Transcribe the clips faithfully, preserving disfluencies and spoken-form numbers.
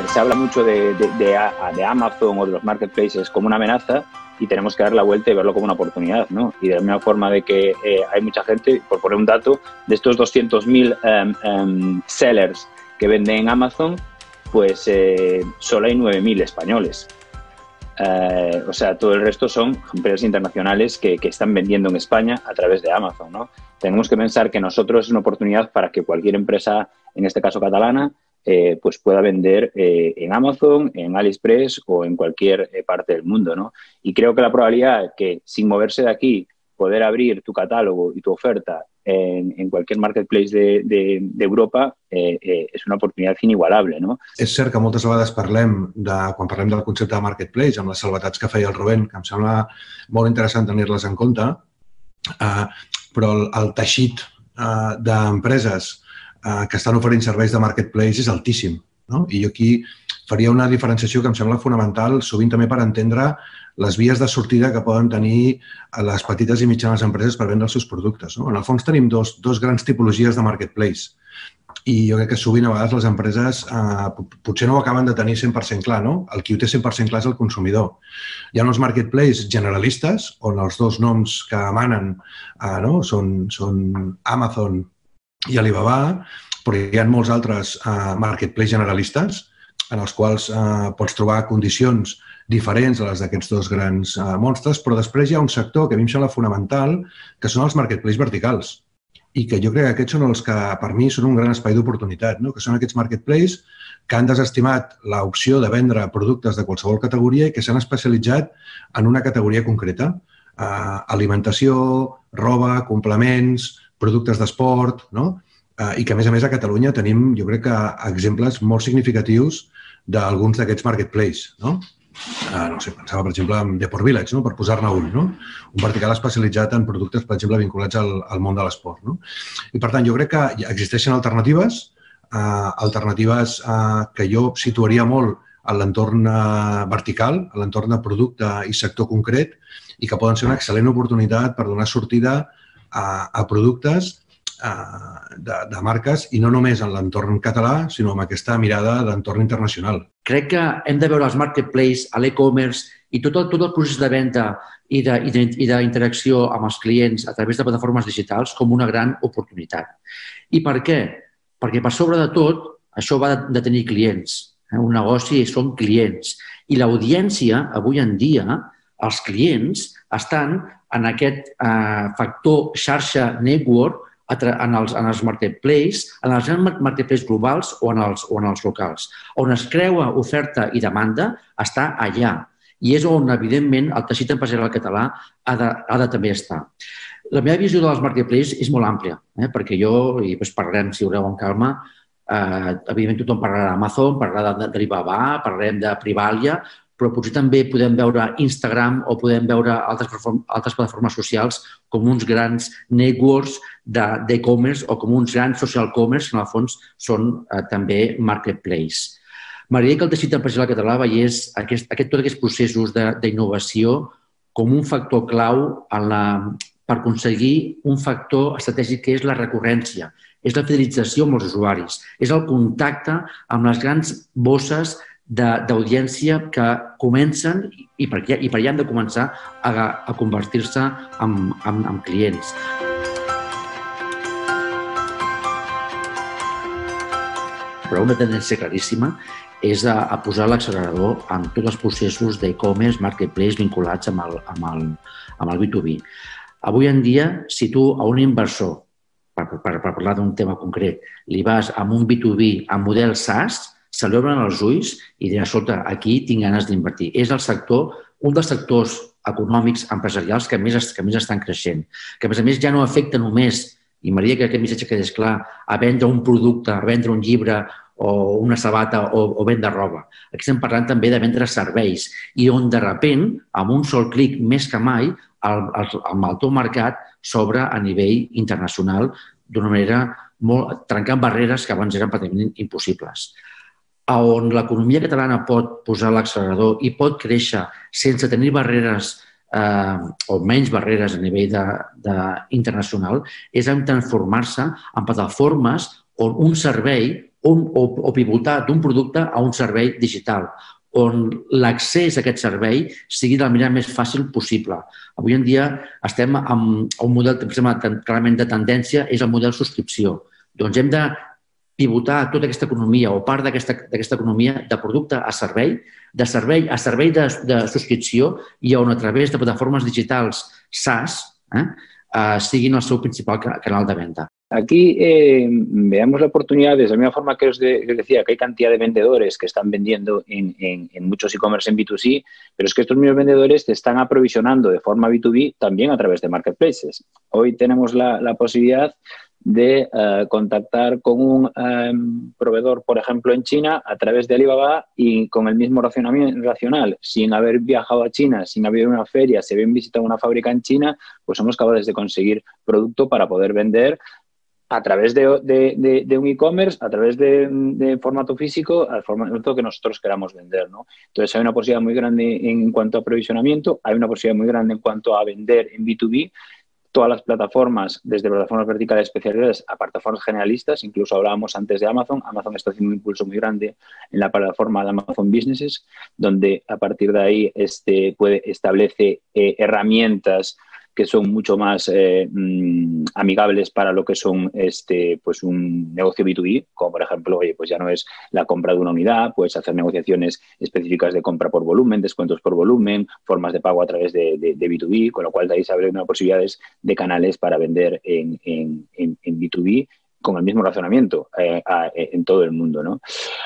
eh, se habla mucho de, de, de, de Amazon o de los marketplaces como una amenaza y tenemos que dar la vuelta y verlo como una oportunidad, ¿no? Y de la misma forma de que eh, hay mucha gente, por poner un dato, de estos doscientos mil um, um, sellers que venden en Amazon, pues eh, solo hay nueve mil españoles. Eh, o sea, todo el resto son empresas internacionales que, que están vendiendo en España a través de Amazon, ¿no? Tenemos que pensar que nosotros es una oportunidad para que cualquier empresa, en este caso catalana, eh, pues pueda vender eh, en Amazon, en AliExpress o en cualquier eh, parte del mundo, ¿no? Y creo que la probabilidad de que, sin moverse de aquí, poder abrir tu catálogo y tu oferta en, en cualquier marketplace de, de, de Europa eh, eh, és una oportunitat inigualable, no? És cert que moltes vegades parlem, de, quan parlem del concepte de marketplace, amb les salvetats que feia el Rubén, que em sembla molt interessant tenir-les en compte, eh, però el, el teixit eh, d'empreses eh, que estan oferint serveis de marketplace és altíssim, no? I jo aquí faria una diferenciació que em sembla fonamental, sovint també per entendre les vies de sortida que poden tenir les petites i mitjanes empreses per vendre els seus productes, no? En el fons tenim dos, dos grans tipologies de marketplace i jo crec que sovint a vegades les empreses eh, potser no ho acaben de tenir cent per cent clar, no? El qui ho té cent per cent clar és el consumidor. Hi ha uns marketplaces generalistes on els dos noms que emanen eh, no? són, són Amazon i Alibaba, però hi ha molts altres eh, marketplaces generalistes en els quals eh, pots trobar condicions diferents a les d'aquests dos grans uh, monstres, però després hi ha un sector que a mi em sembla fonamental, que són els marketplaces verticals i que jo crec que aquests són els que, per mi, són un gran espai d'oportunitat, no? Que són aquests marketplaces que han desestimat l'opció de vendre productes de qualsevol categoria i que s'han especialitzat en una categoria concreta. Uh, alimentació, roba, complements, productes d'esport, no? Uh, I que, a més a més, a Catalunya tenim, jo crec que, exemples molt significatius d'alguns d'aquests marketplaces, no? Uh, no sé, pensava, per exemple, en Deport Village, no? Per posar-ne un, no? Un vertical especialitzat en productes, per exemple, vinculats al, al món de l'esport, no? I, per tant, jo crec que existeixen alternatives, uh, alternatives uh, que jo situaria molt a l'entorn uh, vertical, a l'entorn de producte i sector concret, i que poden ser una excel·lent oportunitat per donar sortida a, a productes De, de marques i no només en l'entorn català, sinó amb aquesta mirada d'entorn internacional. Crec que hem de veure els marketplaces, l'e-commerce i tot el, tot el procés de venda i d'interacció amb els clients a través de plataformes digitals com una gran oportunitat. I per què? Perquè per sobre de tot això va de tenir clients. Un negoci són clients. I l'audiència, avui en dia, els clients estan en aquest eh, factor xarxa network en els, en els marketplaces, en els marketplaces globals o en els, o en els locals. On es creua oferta i demanda està allà. I és on, evidentment, el teixit empresarial català ha de, ha de també estar. La meva visió dels marketplaces és molt àmplia, eh? Perquè jo, i després parlarem, si veureu, amb calma, eh, evidentment tothom parlarà d'Amazon, parlarà d'Alibaba, parlarem de Privalia, però potser també podem veure Instagram o podem veure altres, altres plataformes socials com uns grans networks d'e-commerce o com uns grans social commerce, que en el fons són eh, també marketplace. M'agradaria que el teixit empresarial català veiés aquest, aquest, tots aquests processos d'innovació com un factor clau en la, per aconseguir un factor estratègic que és la recurrència, és la fidelització amb els usuaris, és el contacte amb les grans bosses d'audiència que comencen i per, i per allà han de començar a, a convertir-se en, en, en clients. Però una tendència claríssima és a, a posar l'accelerador en tots els processos d'e-commerce, marketplace vinculats amb el, amb, el, amb el B dos B. Avui en dia, si tu a un inversor, per, per, per parlar d'un tema concret, li vas amb un B dos B amb model SaaS, se li obren els ulls i dirà, escolta, aquí tinc ganes d'invertir. És el sector, un dels sectors econòmics empresarials que més, que més estan creixent, que a més a més ja no afecta només, i m'agradaria que aquest missatge quedés clar, a vendre un producte, a vendre un llibre o una sabata o, o vendre roba. Aquí estem parlant també de vendre serveis i on de repent, amb un sol clic més que mai, el, el, el teu mercat s'obre a nivell internacional d'una manera molt, trencant barreres que abans eren pràcticament impossibles. On l'economia catalana pot posar l'accelerador i pot créixer sense tenir barreres eh, o menys barreres a nivell de, de internacional és en transformar-se en plataformes on un servei un, o, o pivotar d'un producte a un servei digital, on l'accés a aquest servei sigui de la manera més fàcil possible. Avui en dia estem amb un model clarament de tendència, és el model subscripció. Doncs hem de pivotar tota aquesta economia o part d'aquesta economia de producte a servei, de servei a servei de, de subscripció i on a través de plataformes digitals SaaS eh, eh, siguin el seu principal canal de venda. Aquí eh, veamos la oportunidad, de la misma forma que os, de, que os decía que hay cantidad de vendedores que están vendiendo en, en, en muchos e-commerce en B dos C, pero es que estos mismos vendedores te están aprovisionando de forma B dos B también a través de marketplaces. Hoy tenemos la, la posibilidad de uh, contactar con un um, proveedor, por ejemplo, en China, a través de Alibaba y con el mismo racionamiento racional, sin haber viajado a China, sin haber ido a una feria, si habían visitado una fábrica en China, pues somos capaces de conseguir producto para poder vender a través de, de, de, de un e-commerce, a través de, de formato físico, al formato que nosotros queramos vender, ¿no? Entonces, hay una posibilidad muy grande en cuanto a aprovisionamiento, hay una posibilidad muy grande en cuanto a vender en B dos B. Todas las plataformas, desde plataformas verticales especializadas a plataformas generalistas, incluso hablábamos antes de Amazon. Amazon está haciendo un impulso muy grande en la plataforma de Amazon Businesses, donde a partir de ahí este, puede, establece eh, herramientas que son mucho más eh, mmm, amigables para lo que son este, pues un negocio B dos B, como por ejemplo, oye, pues ya no es la compra de una unidad, puedes hacer negociaciones específicas de compra por volumen, descuentos por volumen, formas de pago a través de, de, de B dos B, con lo cual de ahí se abren unas posibilidades de canales para vender en, en, en, en B dos B con el mismo razonamiento eh, a, en todo el mundo, ¿no?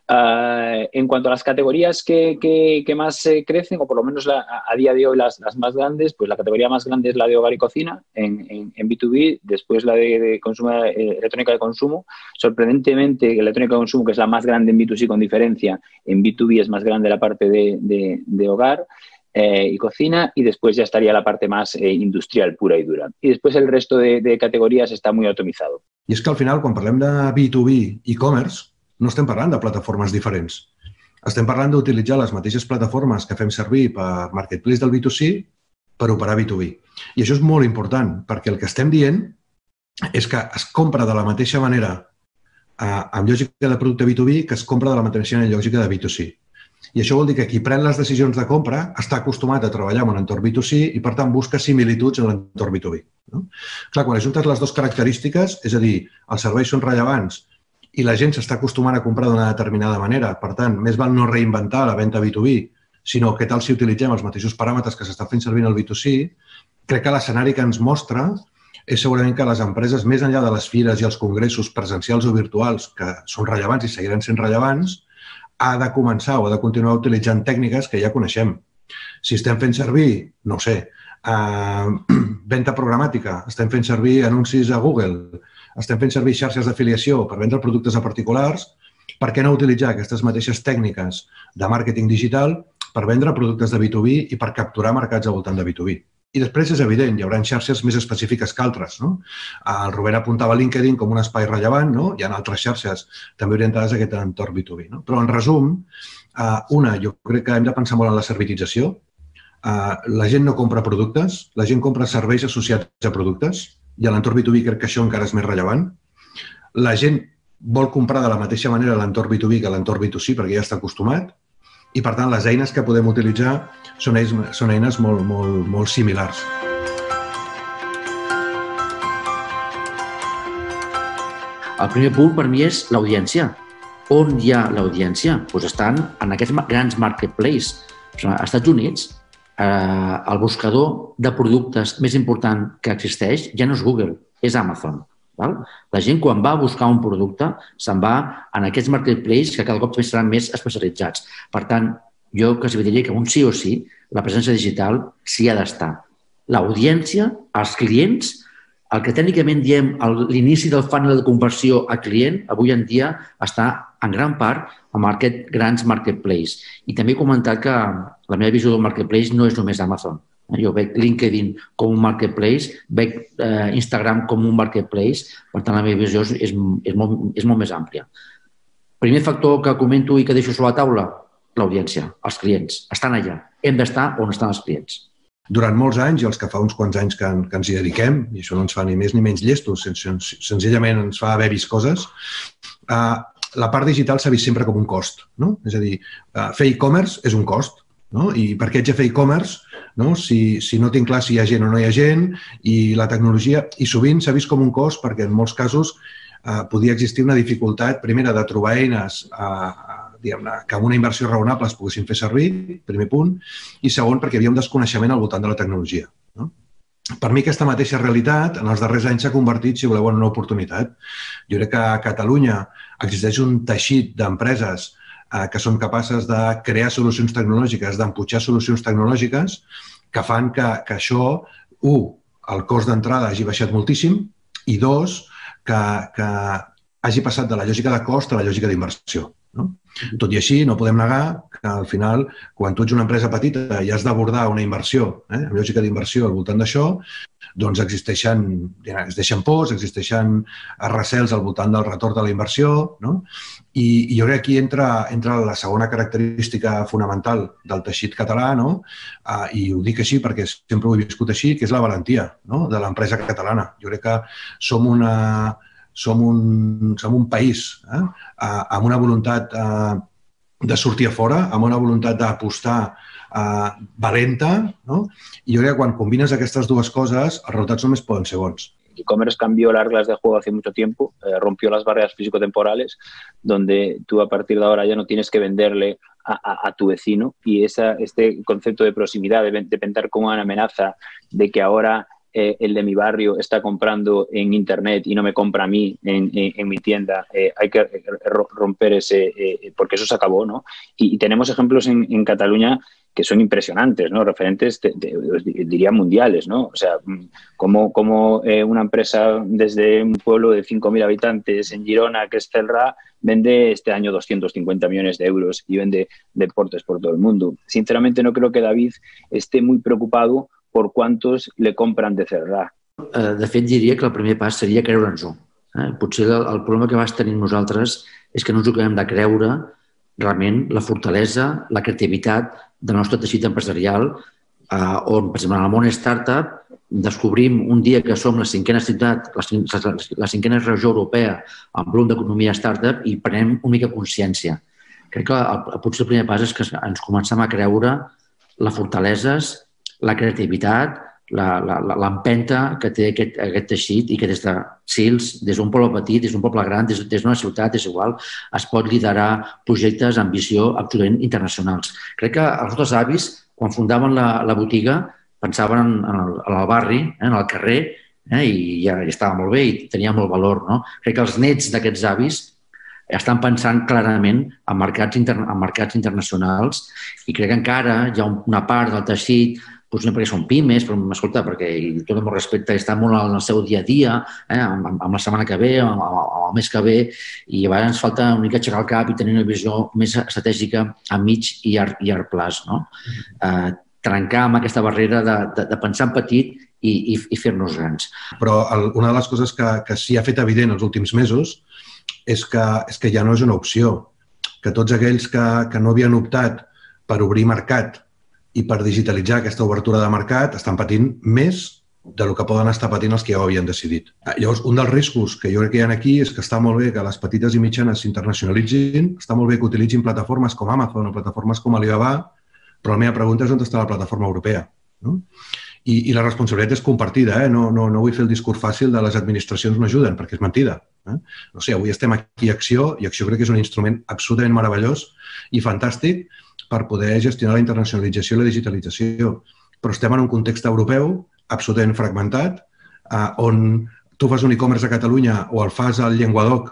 Uh, en cuanto a las categorías que, que, que más eh, crecen, o por lo menos la, a día de hoy las, las más grandes, pues la categoría más grande es la de hogar y cocina en, en, en B dos B, después la de, de consumo, eh, electrónica de consumo. Sorprendentemente, la electrónica de consumo, que es la más grande en B dos C con diferencia, en B dos B es más grande la parte de, de, de hogar Eh, y cocina, y después ya estaría la parte más eh, industrial pura i dura. I després el resto de, de categories està molt automatitzat. I és que al final, quan parlem de B dos B e-commerce, no estem parlant de plataformes diferents. Estem parlant d'utilitzar les mateixes plataformes que fem servir per marketplace del B dos C per operar B dos B. I això és molt important, perquè el que estem dient és que es compra de la mateixa manera eh, amb lògica de producte B dos B que es compra de la mateixa lògica de B dos C. I això vol dir que qui pren les decisions de compra està acostumat a treballar en un entorn B dos C i, per tant, busca similituds en l'entorn B dos B. No? Clar, quan ajuntes les dues característiques, és a dir, els serveis són rellevants i la gent s'està acostumant a comprar d'una determinada manera, per tant, més val no reinventar la venda B dos B, sinó què tal si utilitzem els mateixos paràmetres que s'estan fent servir en el B dos C, crec que l'escenari que ens mostra és segurament que les empreses, més enllà de les fires i els congressos presencials o virtuals, que són rellevants i seguiran sent rellevants, ha de començar o ha de continuar utilitzant tècniques que ja coneixem. Si estem fent servir, no ho sé, eh, venda programàtica, estem fent servir anuncis a Google, estem fent servir xarxes d'afiliació per vendre productes a particulars, per què no utilitzar aquestes mateixes tècniques de màrqueting digital per vendre productes de B dos B i per capturar mercats al voltant de B dos B? I després és evident, hi haurà xarxes més específiques que altres. No? El Rubén apuntava LinkedIn com un espai rellevant, no? Hi ha altres xarxes també orientades a aquest entorn B dos B. No? Però, en resum, una, jo crec que hem de pensar molt en la servitització. La gent no compra productes, la gent compra serveis associats a productes, i a l'entorn B dos B crec que això encara és més rellevant. La gent vol comprar de la mateixa manera a l'entorn B dos B que a l'entorn B dos C perquè ja està acostumat, i, per tant, les eines que podem utilitzar són eines, són eines molt, molt, molt similars. El primer punt per mi és l'audiència. On hi ha l'audiència? Doncs estan en aquests grans marketplaces. Als Estats Units, eh, el buscador de productes més important que existeix ja no és Google, és Amazon. Val? La gent, quan va a buscar un producte, se'n va en aquests marketplaces que cada cop seran més especialitzats. Per tant, jo quasi diria que un sí o sí, la presència digital s'hi ha d'estar. L'audiència, els clients, el que tècnicament diem l'inici del funnel de conversió a client, avui en dia està en gran part amb aquest grans marketplaces. I també he comentat que la meva visió del marketplace no és només Amazon. Jo veig LinkedIn com un marketplace, veig eh, Instagram com un marketplace, per tant la meva visió és, és, molt, és molt més àmplia. Primer factor que comento i que deixo sobre la taula, l'audiència, els clients. Estan allà. Hem d'estar on estan els clients. Durant molts anys, i els que fa uns quants anys que, que ens hi dediquem, i això no ens fa ni més ni menys llestos, sen, sen, senzillament ens fa haver vist coses, eh, la part digital s'ha vist sempre com un cost, no? És a dir, fer e-commerce és un cost, no? I per què haig de fer e-commerce, no? Si, si no tinc clar si hi ha gent o no hi ha gent, i la tecnologia... I sovint s'ha vist com un cost perquè en molts casos eh, podia existir una dificultat, primera, de trobar eines eh, diguem-ne, que amb una inversió raonable es poguessin fer servir, primer punt, i segon, perquè hi havia un desconeixement al voltant de la tecnologia, no? Per mi aquesta mateixa realitat en els darrers anys s'ha convertit, si voleu, en una oportunitat. Jo crec que a Catalunya existeix un teixit d'empreses eh, que són capaces de crear solucions tecnològiques, d'empujar solucions tecnològiques que fan que, que això, un, el cost d'entrada hagi baixat moltíssim i dos, que, que hagi passat de la lògica de cost a la lògica d'inversió, no? Tot i així, no podem negar que al final, quan tu ets una empresa petita i has d'abordar una inversió, eh, amb lògica d'inversió al voltant d'això, doncs existeixen, existeixen pors, existeixen recels al voltant del retorn de la inversió, no? I, i jo crec que aquí entra, entra la segona característica fonamental del teixit català, no? Uh, i ho dic així perquè sempre ho he viscut així, que és la valentia, no? De l'empresa catalana. Jo crec que som una... Som un, som un país eh, amb una voluntat eh, de sortir a fora, amb una voluntat d'apostar eh, valenta, no? I jo crec que quan combines aquestes dues coses, els resultats només poden ser bons. E-commerce cambió las reglas de juego hace mucho tiempo, eh, rompió las barreras físico-temporales, donde tú a partir de ahora ya no tienes que venderle a, a, a tu vecino, y esa, este concepto de proximidad, de, de pensar como una amenaza de que ahora Eh, el de mi barrio está comprando en internet y no me compra a mí en, en, en mi tienda, eh, hay que romper ese, eh, porque eso se acabó, ¿no? Y, y tenemos ejemplos en, en Cataluña que son impresionantes, ¿no? Referentes, de, de, diría, mundiales, ¿no? O sea, como, como eh, una empresa desde un pueblo de cinco mil habitantes en Girona, que es Celrà, vende este año doscientos cincuenta millones de euros y vende deportes por todo el mundo. Sinceramente, no creo que David esté muy preocupado por quantos le compren de Celrà. De fet, diria que el primer pas seria creure'ns-ho. Potser el problema que vas tenir nosaltres és que no ens ho acabem de creure realment la fortalesa, la creativitat del nostre teixit empresarial, on, per exemple, en el món startup descobrim un dia que som la cinquena ciutat, la cinquena regió europea en volum d'economia startup i prenem una mica consciència. Crec que potser el primer pas és que ens comencem a creure les fortaleses, la creativitat, l'empenta que té aquest, aquest teixit i que des de Sils, des d'un poble petit, des d'un poble gran, des, des d'una ciutat, és igual, es pot liderar projectes amb visió absolutament internacionals. Crec que els nostres avis, quan fundaven la, la botiga, pensaven en, en, el, en el barri, eh, en el carrer, eh, i ja, ja estava molt bé i tenia molt valor, no? Crec que els nets d'aquests avis estan pensant clarament en mercats, inter, en mercats internacionals i crec que encara hi ha una part del teixit, potser no perquè són pimes, però m'escolta, perquè tot el meu respecte està molt en el seu dia a dia, eh, amb, amb la setmana que ve, amb, amb el mes que ve, i a vegades ens falta una mica aixecar el cap i tenir una visió més estratègica a mig i llarg, i llarg plaç, no? Eh, trencar amb aquesta barrera de, de, de pensar en petit i, i, i fer-nos grans. Però el, una de les coses que, que sí ha fet evident els últims mesos és que, és que ja no és una opció, que tots aquells que, que no havien optat per obrir mercat i per digitalitzar aquesta obertura de mercat estan patint més del que poden estar patint els que ja ho havien decidit. Llavors, un dels riscos que jo crec que hi ha aquí és que està molt bé que les petites i mitjanes s'internacionalitzin, està molt bé que utilitzin plataformes com Amazon o plataformes com Alibaba, però la meva pregunta és on està la plataforma europea, no? I, i la responsabilitat és compartida, eh? no, no, no vull fer el discurs fàcil de les administracions no ajuden, perquè és mentida. Eh? No sé, avui estem aquí a Acció i Acció crec que és un instrument absolutament meravellós i fantàstic per poder gestionar la internacionalització i la digitalització. Però estem en un context europeu absolutament fragmentat, eh, on tu fas un e-commerce a Catalunya o el fas al Llenguadoc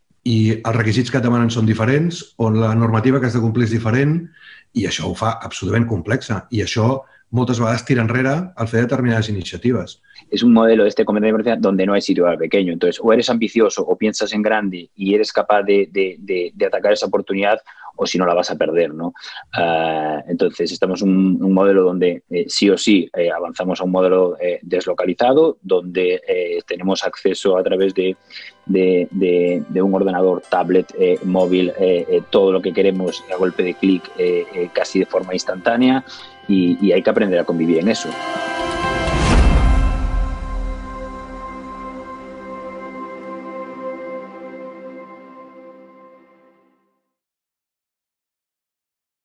i els requisits que et demanen són diferents, on la normativa que has de complir és diferent, i això ho fa absolutament complexa. I això moltes vegades tira enrere al fer determinades iniciatives. Es un modelo de este comercio donde no hay sitio al pequeño. Entonces, o eres ambicioso o piensas en grande y eres capaz de, de, de, de atacar esa oportunidad, o si no la vas a perder, ¿no? Uh, entonces, estamos en un, un modelo donde eh, sí o sí eh, avanzamos a un modelo eh, deslocalizado, donde eh, tenemos acceso a través de, de, de, de un ordenador, tablet, eh, móvil, eh, eh, todo lo que queremos a golpe de clic, eh, eh, casi de forma instantánea, y, y hay que aprender a convivir en eso.